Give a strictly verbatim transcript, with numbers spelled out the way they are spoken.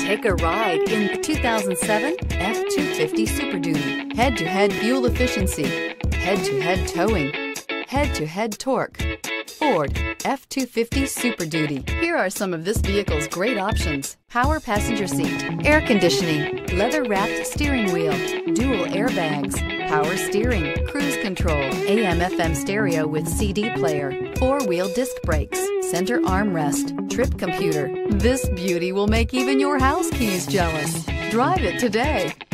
Take a ride in the two thousand seven F two fifty Super Duty. Head-to-head fuel efficiency, head-to-head towing, head-to-head torque. Ford F two fifty Super Duty. Here are some of this vehicle's great options: power passenger seat, air conditioning, leather-wrapped steering wheel, dual airbags, power steering, cruise control, A M F M stereo with C D player, four-wheel disc brakes, center armrest, trip computer. This beauty will make even your house keys jealous. Drive it today.